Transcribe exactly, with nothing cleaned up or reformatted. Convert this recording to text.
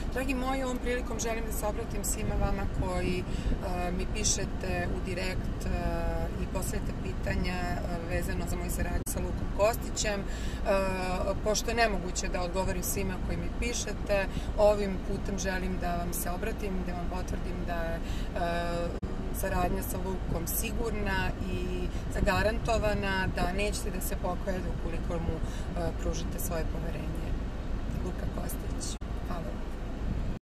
Dragi moji, ovom prilikom želim da se obratim svima vama koji mi pišete u direkt i postavljate pitanja vezano za moju saradnju sa Lukom Kostićem. Pošto je nemoguće da odgovorim svima koji mi pišete, ovim putem želim da vam se obratim, da vam potvrdim da je saradnja sa Lukom sigurna i zagarantovana, da nećete da se pokajete ukoliko mu pružite svoje poverenje. Luka Kostić.